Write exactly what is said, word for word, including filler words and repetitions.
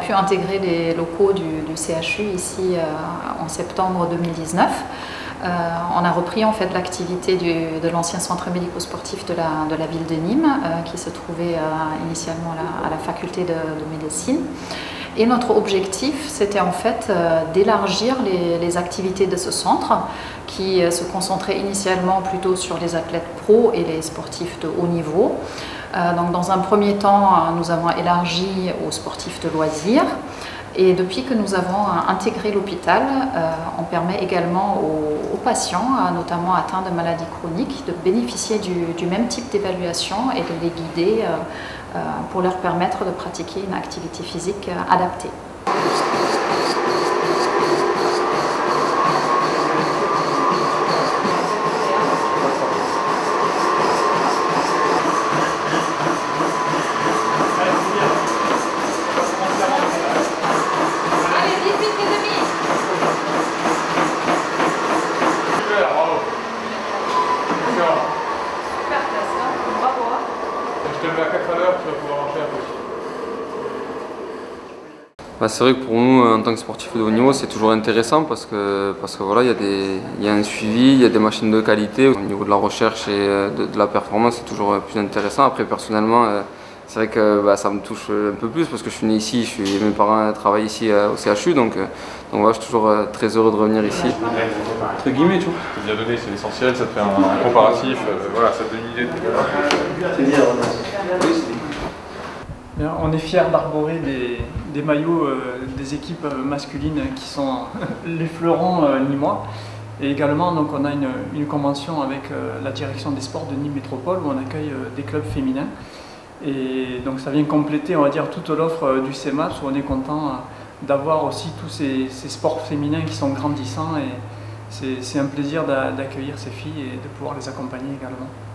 pu intégrer les locaux du, du C H U ici euh, en septembre deux mille dix-neuf. Euh, on a repris en fait l'activité de l'ancien centre médico-sportif de la, de la ville de Nîmes, euh, qui se trouvait euh, initialement à la, à la faculté de, de médecine. Et notre objectif, c'était en fait euh, d'élargir les, les activités de ce centre, qui euh, se concentrait initialement plutôt sur les athlètes pros et les sportifs de haut niveau. Euh, donc dans un premier temps, nous avons élargi aux sportifs de loisirs. Et depuis que nous avons intégré l'hôpital, euh, on permet également aux, aux patients, notamment atteints de maladies chroniques, de bénéficier du, du même type d'évaluation et de les guider euh, euh, pour leur permettre de pratiquer une activité physique euh, adaptée. Je te le mets à quatre à l'heure, tu vas pouvoir marcher un peu. Bah, c'est vrai que pour nous, en tant que sportifs de haut niveau, c'est toujours intéressant parce que, parce que voilà, il y a des, il y a un suivi, il y a des machines de qualité. Au niveau de la recherche et de, de la performance, c'est toujours plus intéressant. Après, personnellement, c'est vrai que bah, ça me touche un peu plus parce que je suis né ici, je suis, mes parents travaillent ici au C H U, donc, donc voilà, je suis toujours très heureux de revenir ici. Entre guillemets, tu vois. C'est bien donné, c'est l'essentiel, ça te fait un, un comparatif, euh, voilà, ça te donne une idée. C'est bien. On est fiers d'arborer des, des maillots euh, des équipes masculines qui sont les fleurons euh, nîmois. Et également, donc, on a une, une convention avec euh, la direction des sports de Nîmes Métropole où on accueille euh, des clubs féminins. Et donc ça vient compléter, on va dire, toute l'offre euh, du C E M A P S où on est content euh, d'avoir aussi tous ces, ces sports féminins qui sont grandissants. Et c'est un plaisir d'accueillir ces filles et de pouvoir les accompagner également.